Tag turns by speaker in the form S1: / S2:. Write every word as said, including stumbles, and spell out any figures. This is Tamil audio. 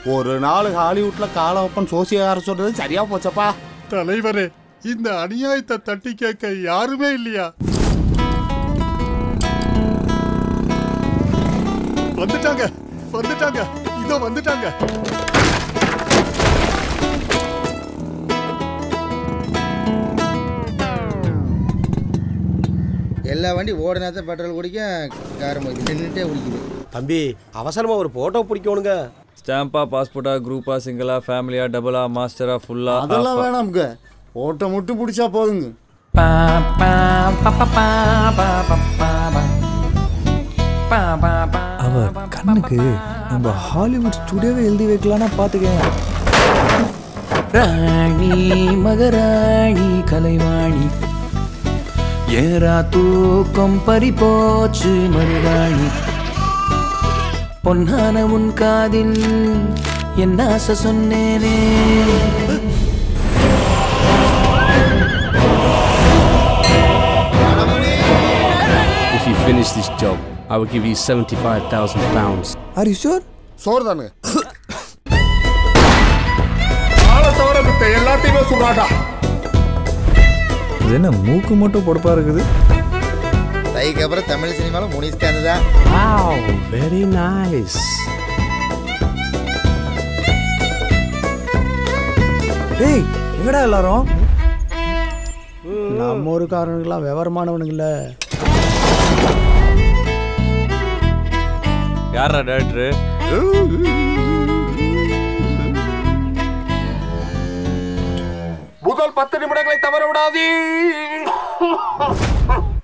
S1: ஒரு நாள் ஹாலிவுட்ல கால வைப்பன் சோசியக்கார சொல்றது சரியா போச்சப்பா.
S2: தலைவரே, இந்த அநியாயத்தை தட்டி கேட்க யாருமே இல்லையா? வந்துட்டாங்க வந்துட்டாங்க இதோ வந்துட்டாங்க.
S3: எல்லா வண்டி ஓடினாத்த பெட்ரோல் குடிக்க காரம் நின்றுட்டே குடிக்குது.
S4: தம்பி அவசரமா ஒரு போட்டோ பிடிக்கணுங்க.
S5: ஸ்டாம்பா, பாஸ்போர்ட்டா, குரூப்பா, சிங்கிளா, ஃபேமிலியா, டபுளா, மாஸ்டரா, ஃபுல்லா?
S1: அதெல்லாம் வேணாமுங்க, போட்டோ மட்டும் பிடிச்சா போதுங்க.
S5: அவர் கண்ணுக்கு நம்ம ஹாலிவுட் ஸ்டுடியோவை எழுதி வைக்கலாம்னா பாத்துக்கேன்.
S6: ராணி மகராணி கலைவாணி ஏரா தூக்கம் பறிபோச்சு மருதாணி பொன்னான உன் காதில் என்ன ஆசை சொன்னேனே.
S7: If you finish this job, I will give you seventy-five thousand pounds.
S5: Are you sure?
S1: சோறு தானுங்க.
S2: எல்லாத்தையுமே சொல்றாடா.
S5: இது என்ன மூக்கு மட்டும் பொடுப்பா இருக்குது?
S3: தைக்கு அப்புறம் தமிழ் சினிமாவில் முனிஸ்காந்து தான்.
S7: Wow, very nice.
S5: டேய் எங்கடா எல்லாரும்?
S1: நம்ம ஒரு காரணங்களாம் விவரமானவனுங்கள.
S5: யாரா டைரக்டர்?
S2: முதல் பத்து நிமிடங்களை தவற விடாதீ.